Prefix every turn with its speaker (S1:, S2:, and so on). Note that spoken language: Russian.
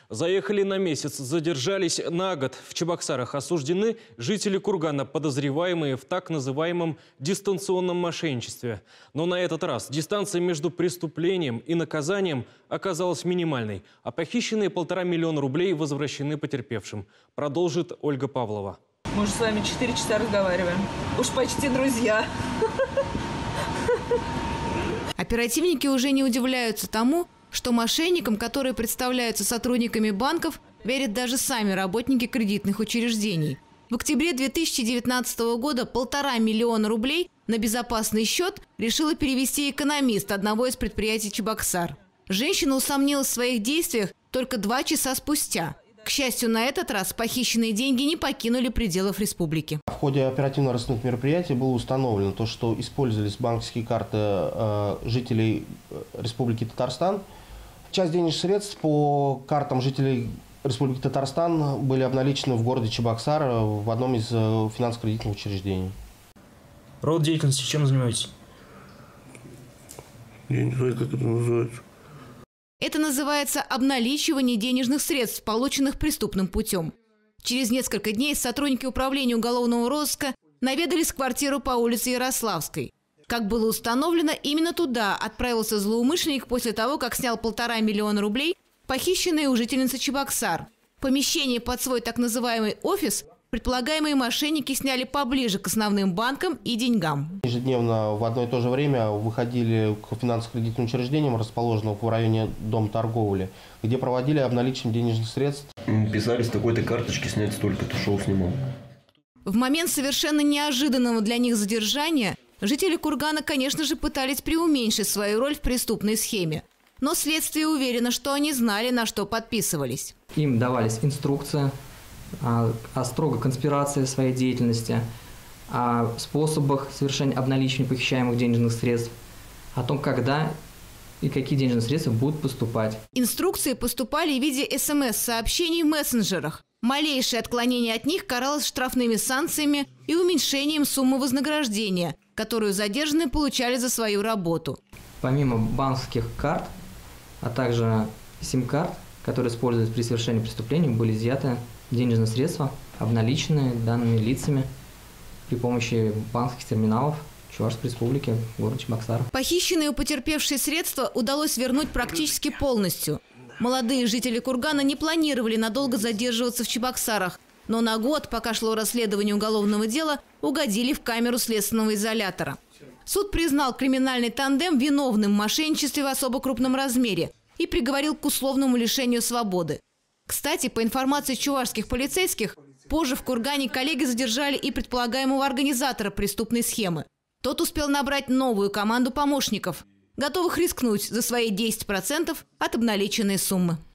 S1: Заехали на месяц, задержались на год. В Чебоксарах осуждены жители Кургана, подозреваемые в так называемом дистанционном мошенничестве. Но на этот раз дистанция между преступлением и наказанием оказалась минимальной, а похищенные 1,5 миллиона рублей возвращены потерпевшим. Продолжит Ольга Павлова.
S2: Мы уже с вами 4 часа разговариваем. Уж почти друзья.
S3: Оперативники уже не удивляются тому, что мошенникам, которые представляются сотрудниками банков, верят даже сами работники кредитных учреждений. В октябре 2019 года 1,5 миллиона рублей на безопасный счет решила перевести экономист одного из предприятий Чебоксар. Женщина усомнилась в своих действиях только 2 часа спустя. К счастью, на этот раз похищенные деньги не покинули пределов республики.
S4: В ходе оперативно-розыскных мероприятий было установлено то, что использовались банковские карты жителей Республики Татарстан. Часть денежных средств по картам жителей Республики Татарстан были обналичены в городе Чебоксар в одном из финансово-кредитных учреждений.
S5: Род деятельности чем занимаетесь?
S6: Я не знаю, как это называется.
S3: Это называется обналичивание денежных средств, полученных преступным путем. Через несколько дней сотрудники управления уголовного розыска наведались в квартиру по улице Ярославской. Как было установлено, именно туда отправился злоумышленник после того, как снял 1,5 миллиона рублей, похищенные у жительницы Чебоксар. Помещение под свой так называемый офис предполагаемые мошенники сняли поближе к основным банкам и деньгам.
S4: Ежедневно в одно и то же время выходили к финансово-кредитным учреждениям, расположенным в районе Дома торговли, где проводили обналичивание денежных средств.
S6: Писали с такой-то карточки снять столько-то, шел снимал.
S3: В момент совершенно неожиданного для них задержания жители Кургана, конечно же, пытались преуменьшить свою роль в преступной схеме. Но следствие уверено, что они знали, на что подписывались.
S7: Им давались инструкции о строгой конспирации своей деятельности, о способах совершения обналичивания похищаемых денежных средств, о том, когда и какие денежные средства будут поступать.
S3: Инструкции поступали в виде СМС-сообщений в мессенджерах. Малейшее отклонение от них каралось штрафными санкциями и уменьшением суммы вознаграждения, которую задержанные получали за свою работу.
S7: Помимо банковских карт, а также сим-карт, которые используются при совершении преступлений, были изъяты денежные средства, обналиченные данными лицами при помощи банковских терминалов Чувашской республики, города Чебоксар.
S3: Похищенные у потерпевшие средства удалось вернуть практически полностью. Молодые жители Кургана не планировали надолго задерживаться в Чебоксарах, но на год, пока шло расследование уголовного дела, угодили в камеру следственного изолятора. Суд признал криминальный тандем виновным в мошенничестве в особо крупном размере и приговорил к условному лишению свободы. Кстати, по информации чувашских полицейских, позже в Кургане коллеги задержали и предполагаемого организатора преступной схемы. Тот успел набрать новую команду помощников, готовых рискнуть за свои 10% от обналиченной суммы.